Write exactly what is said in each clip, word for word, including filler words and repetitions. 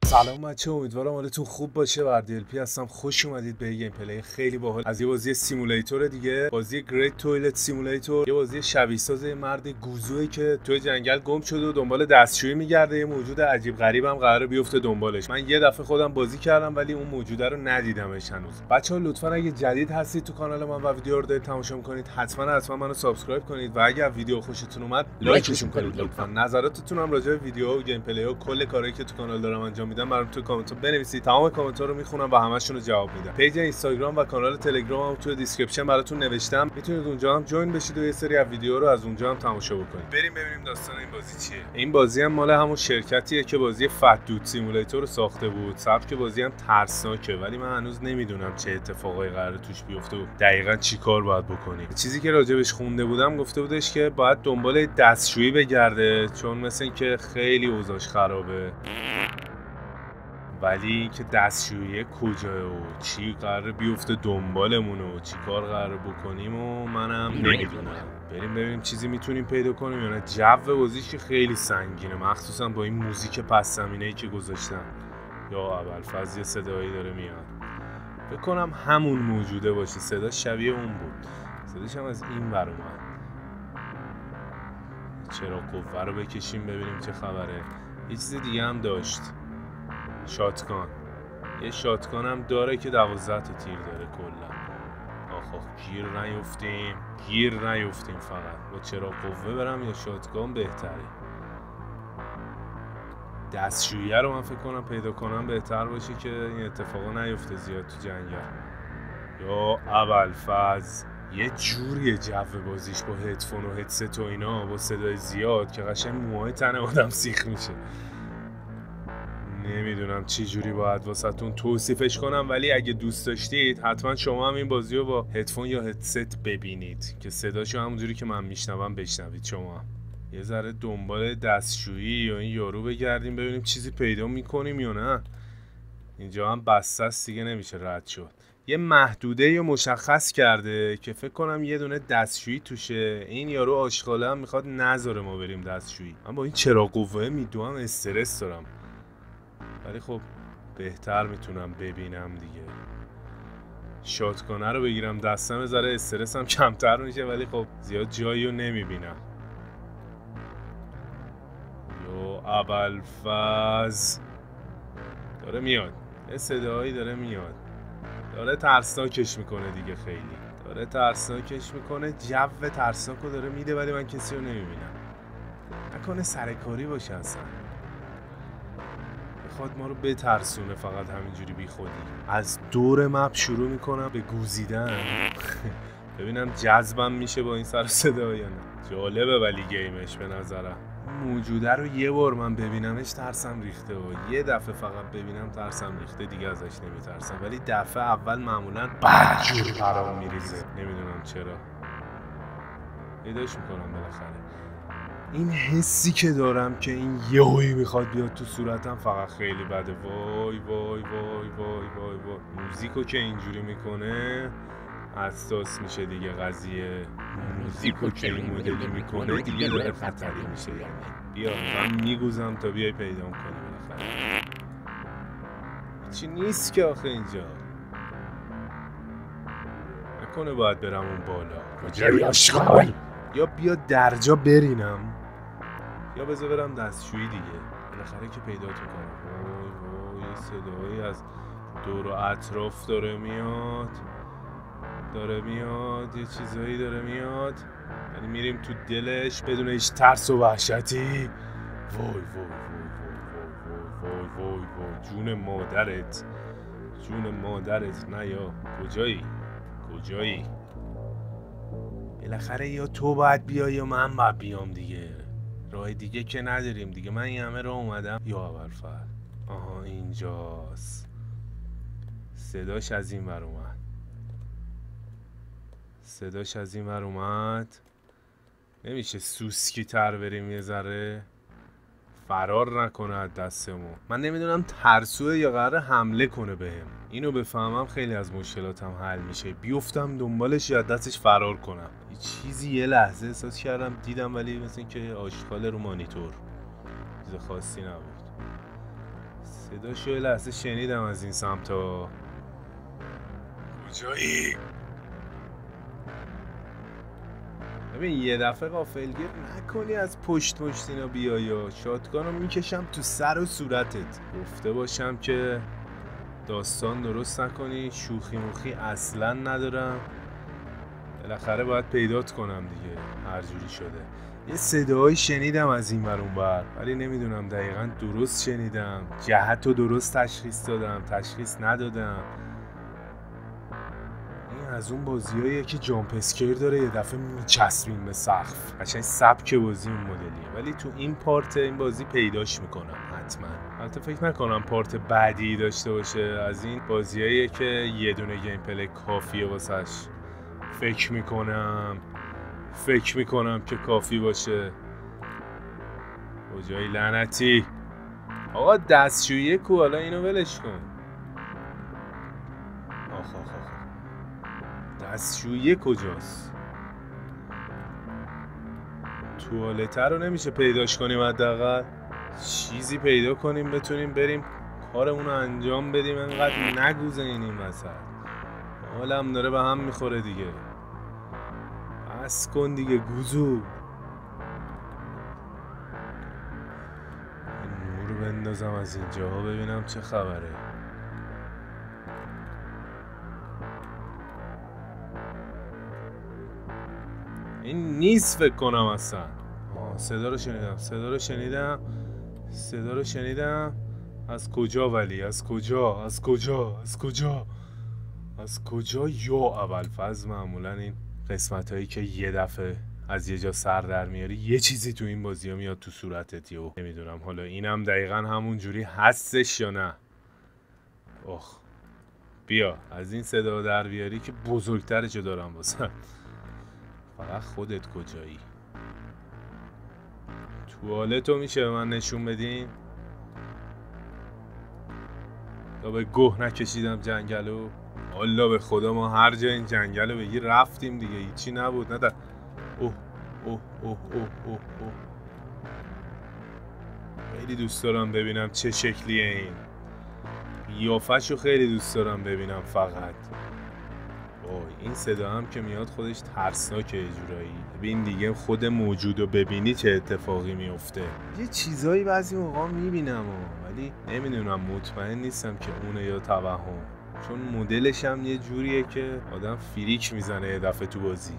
سلام بچه، امیدوارم حالتون خوب باشه. وردی ال پی هستم. خوش اومدید به گیم پلی خیلی باحال از یه بازی سیمولیتور دیگه، بازی گریت توالت سیمولیتور. یه بازی شبیه ساز مرد گوزویی که توی جنگل گم شده و دنبال دستشویی میگرده. یه موجود عجیب غریبم قراره بیفته دنبالش. من یه دفعه خودم بازی کردم ولی اون موجوده رو ندیدمش هنوز. بچه‌ها لطفا اگه جدید هستید تو کانال من و ویدیو رو دارید تماشا می‌کنید، حتما حتما منو سابسکرایب کنید و اگر ویدیو خوشتون اومد لایکشون کنید لطفا. نظراتتون هم راجع به ویدیو و گیم پلی و کل کارهایی که تو کانال دارم انجام میدم برام تو کامنت بنویسید. تمام کامنت ها رو میخونم و همشون رو جواب میدم. پیج اینستاگرام و کانال تلگرام هم تو دیسکریپشن براتون نوشتم، میتونید اونجا هم جوین بشید و یه سری از ویدیو رو از اونجا هم تماشا بکنید. بریم ببینیم داستان این بازی چیه. این بازی هم مال همون شرکتیه که بازی فت دود سیمولیتور رو ساخته بود. سبک بازی هم ترسناکه ولی من هنوز نمیدونم چه اتفاقایی قراره توش بیفته و دقیقاً چیکار باید بکنیم. چیزی که راجبش خونده بودم گفته بودش که باید دنبال دستشویی بگرده چون مثل اینکه خیلی اوضاعش خرابه. ولی که دستشویی کجاه و چی قراره بیفته دنبالمون و چی کار قراره بکنیم و منم نمیدونم. بریم ببینیم چیزی میتونیم پیدا کنیم یا نه. جو بازیش که خیلی سنگینه، مخصوصا با این موزیک پس زمینه‌ای که گذاشتن. یا ابوالفضل صدایی داره میاد، فکر کنم همون موجوده باشه. صدا شبیه اون بود، صداش هم از این ور اومد. چرا قوه رو بکشیم ببینیم چه خبره. یه چیز دیگه هم داشت، شاتگان. یه شاتگان هم داره که دوازده تا تیر داره کلا. آخ آخ گیر نیفتیم گیر نیفتیم فقط با چرا قوه برم یا شاتگان بهتره. دستشویی رو من فکر کنم پیدا کنم بهتر باشه که این اتفاقا نیفته زیاد تو جنگل. یا ابوالفضل یه جوریه جو بازیش با هدفون و هدست و اینا با صدای زیاد که قشنگ موهای تن آدم سیخ میشه. نمیدونم چی جوری باید واسهتون توصیفش کنم ولی اگه دوست داشتید حتما شما هم این بازی رو با هدفون یا هدست ببینید که صداشو همونجوری که من میشنوم بشنوید. شما یه ذره دنبال دستشویی یا این یارو بگردیم ببینیم چیزی پیدا میکنیم یا نه. اینجا هم بسته است دیگه نمیشه رد شد. یه محدوده یا مشخص کرده که فکر کنم یه دونه دستشویی توشه. این یارو آشغاله هم میخواد نذاره ما بریم دستشویی. من با این چراغ قوه میدوام استرس دارم ولی خب بهتر میتونم ببینم دیگه. شاتگانه رو بگیرم دستم ذره استرسم کمتر میشه ولی خب زیاد جایی رو نمیبینم. یا ابوالفضل داره میاد، یه صدایی داره میاد، داره ترسناکش میکنه دیگه. خیلی داره ترسناکش میکنه، جو ترسناک رو داره میده ولی من کسی رو نمیبینم. نکنه سرکاری باشه اصلا بخواد ما رو بترسونه فقط همینجوری بی خودی. از دور مپ شروع میکنم به گوزیدن ببینم جذبم میشه با این سر صدا یا نه. جالبه ولی گیمش به نظرم. موجوده رو یه بار من ببینمش ترسم ریخته و یه دفعه فقط ببینم ترسم ریخته دیگه ازش نمیترسم ولی دفعه اول معمولا بدجور برام میریزه. نمیدونم چرا پیداش میکنم بالاخره. این حسی که دارم که این یهویی میخواد بیاد تو صورتم فقط خیلی بده. وای وای وای وای وای وای. موزیکو که اینجوری میکنه حساس میشه دیگه قضیه. موزیکو که این مدلی میکنه دیگه داره خطری میشه. یعنی بیا من میگوزم تا بیای پیدام کنی بالاخره. چی نیست که آخه اینجا. نکنه باید برم اون بالا کجایی اشغال یا بیا درجا برینم یا بذار برم دستشویی دیگه بالاخره که پیداتون کنم. وای وای صدایی از دور و اطراف داره میاد داره میاد یه چیزایی داره میاد یعنی میریم تو دلش بدون هیچ ترس و وحشتی. وای وای وای وای وای وای وای وای جون مادرت جون مادرت. نه یا کجایی کجایی بالاخره یا تو باید بیای یا من باید بیام دیگه. راه دیگه که نداریم دیگه. من این همه راه اومدم. یا ابوالفضل آها اینجاست. صداش از این ور اومد صداش از این ور اومد. نمیشه سوسکی تر بریم یه ذره فرار نکنه از دستمون. من نمیدونم ترسوه یا قراره حمله کنه بهم. اینو بفهمم خیلی از مشکلاتم حل میشه. بیفتم دنبالش یا دستش فرار کنم. یه چیزی یه لحظه احساس کردم دیدم ولی مثل اینکه آشغال رو مانیتور، چیز خاصی نبود. صداشو یه لحظه شنیدم از این سمت ها. کجایی؟ ببین یه دفعه غافلگیر نکنی از پشت پشت اینا بیایا. شاتگانو میکشم تو سر و صورتت. گفته باشم که داستان درست نکنی. شوخی موخی اصلا ندارم. بالاخره باید پیدات کنم دیگه هر جوری شده. یه صدایی شنیدم از این ور اون ور، ولی نمیدونم دقیقا درست شنیدم، جهت رو درست تشخیص دادم، تشخیص ندادم. این از اون بازیاییه که جامپ اسکیر داره یه دفعه میچسبیم به سقف. قشنگ سبک بازی اون مدلیه، ولی تو این پارت این بازی پیداش میکنم حتما. البته فکر نکنم پارت بعدی داشته باشه. از این بازیاییه که یه دونه گیم پلی کافیه واسش. فکر میکنم فکر میکنم که کافی باشه. کجایی لعنتی؟ آقا دستشویی کو، حالا اینو ولش کن. آخ آخ آخ دستشویی کجاست؟ توالت رو نمیشه پیداش کنیم؟ حداقل چیزی پیدا کنیم بتونیم بریم کارمون رو انجام بدیم. انقدر نگوزینیم وسط. حالم داره به هم میخوره دیگه. بس کن دیگه گوزو. این نور رو بندازم از اینجا ببینم چه خبره. این نیست فکر کنم اصلا. آه صدا رو شنیدم صدا رو شنیدم صدا رو شنیدم. از کجا ولی؟ از کجا؟ از کجا؟ از کجا؟ از کجا؟ یا اول فاز معمولا این قسمت هایی که یه دفعه از یه جا سر در میاری یه چیزی تو این بازی ها میاد تو صورتت. یو نمیدونم حالا اینم دقیقا همون جوری هستش یا نه. اخ بیا از این صدا در بیاری که بزرگترشو دارم واسه. فقط خودت کجایی؟ توالتو میشه به من نشون بدین؟ تا به گوه نکشیدم جنگلو. الله به خدا ما هر جا این جنگلو بگی رفتیم دیگه، هیچی نبود. نه در اوه اوه اوه اوه اوه اوه خیلی دوست دارم ببینم چه شکلیه این. قیافه‌شو خیلی دوست دارم ببینم فقط. وای این صدا هم که میاد خودش ترسناکه یه جورایی. ببین دیگه خود موجودو ببینی چه اتفاقی میفته. یه چیزایی بعضی موقع میبینم ولی نمیدونم، مطمئن نیستم که اونه یا توهم. چون مدلش هم یه جوریه که آدم فریک میزنه یه دفعه تو بازی.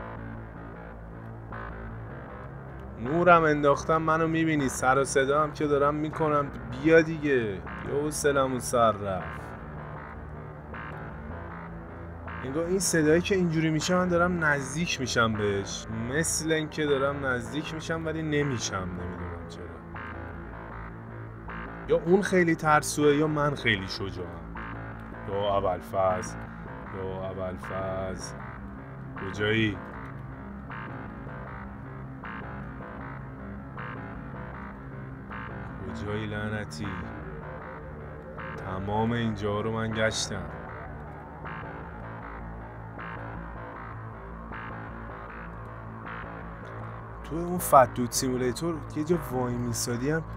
نورم انداختم منو میبینی، سر و صدا هم که دارم میکنم. بیا دیگه یا حوصله‌مون سر رفت. انگار این صدایی که اینجوری میشه من دارم نزدیک میشم بهش، مثل این که دارم نزدیک میشم ولی نمیشم. نمیدونم چرا. یا اون خیلی ترسوه یا من خیلی شجاعم. یا ابوالفضل یا ابوالفضل کجایی؟ کجایی لعنتی؟ تمام اینجا رو من گشتم. تو اون فت دود سیمولیتور یه جا وای میسادی هم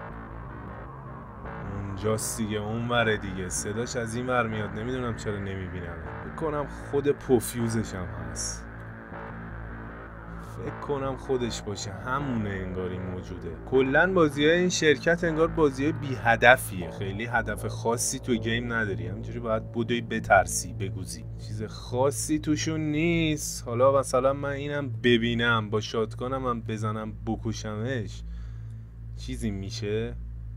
اونجاست دیگه، اون وره دیگه. صداش از این ور میاد، نمیدونم چرا نمیبینم. فکر کنم خود پوفیوزش هم هست. فکر کنم خودش باشه، همونه انگار این موجوده. کلن بازی های این شرکت انگار بازی های بی هدفیه. خیلی هدف خاصی تو گیم نداری، همینجوری باید بدوی بترسی بگوزی. چیز خاصی توشون نیست. حالا مثلا من اینم ببینم با شاتگانم هم بزنم بکشمش چیزی میشه؟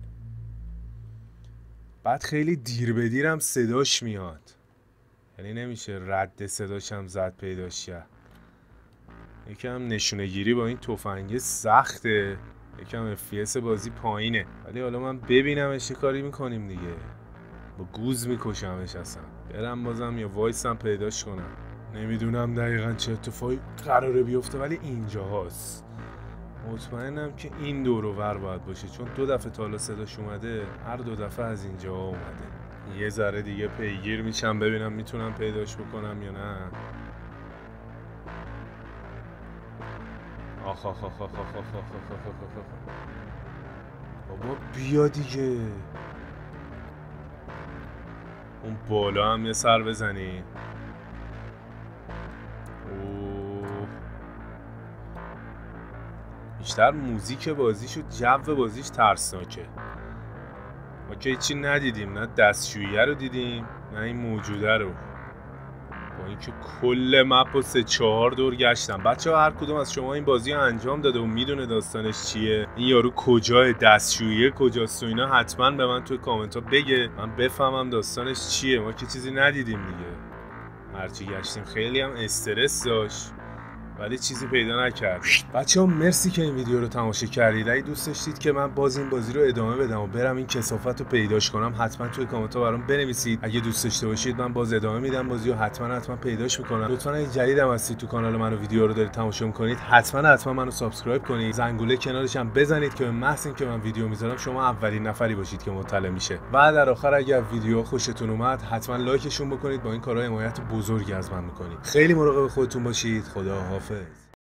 بعد خیلی دیر به دیرم صداش میاد، یعنی نمیشه رد صداشم زد پیداش کرد. یکم نشونه گیری با این تفنگه سخته، یکم اف پی اس بازی پایینه. ولی حالا من ببینمش چه کاری میکنیم دیگه. با گوز میکشمش اصلا. برم بازم یا وایسم پیداش کنم. نمیدونم دقیقا چه اتفاقی قراره بیفته ولی اینجا هست. مطمئنم که این دور و ور باید باشه، چون دو دفعه تا حالا صداش اومده، هر دو دفعه از اینجا اومده. یه ذره دیگه پیگیر میشم ببینم میتونم پیداش بکنم یا نه. آخ آخ آخ آخ آخ آخ آخ آخ آخ آخ. بابا بیا دیگه. اون بالا هم یه سر بزنی. بیشتر موزیک بازیش و جو بازیش ترسناکه. ما که هیچی ندیدیم، نه دستشوییه رو دیدیم نه این موجوده رو، با اینکه کل مپ و سه چهار دور گشتم. بچه ها هر کدوم از شما این بازی رو انجام داده و میدونه داستانش چیه، این یارو کجای دستشوییه کجاست و اینا، حتما به من توی کامنت ها بگه من بفهمم داستانش چیه. ما که چیزی ندیدیم دیگه، هرچی گشتیم خیلی هم استرس داشت ولی چیزی پیدا نکرد. بچه ها مرسی که این ویدیو رو تماشا کردید. اگه دوست داشتید که من باز این بازی رو ادامه بدم و برم این کثافت رو پیداش کنم، حتما توی کامنت ها برام بنویسید. اگه دوست داشته باشید من باز ادامه میدم بازی رو، حتما حتما پیداش میکنم. لطفا اگه جدیدم هستید تو کانال منو ویدیو رو دارید تماشا میکنید، حتما حتما منو سابسکرایب کنید، زنگوله کنارش هم بزنید که به محض اینکه من ویدیو میذارم شما اولین نفری باشید که مطلع میشه. و در آخر اگه ویدیو خوشتون اومد حتما لایکشون بکنید، با این کارا حمایت بزرگی از من میکنید. خیلی مراقب خودتون باشید. خدا حافظ.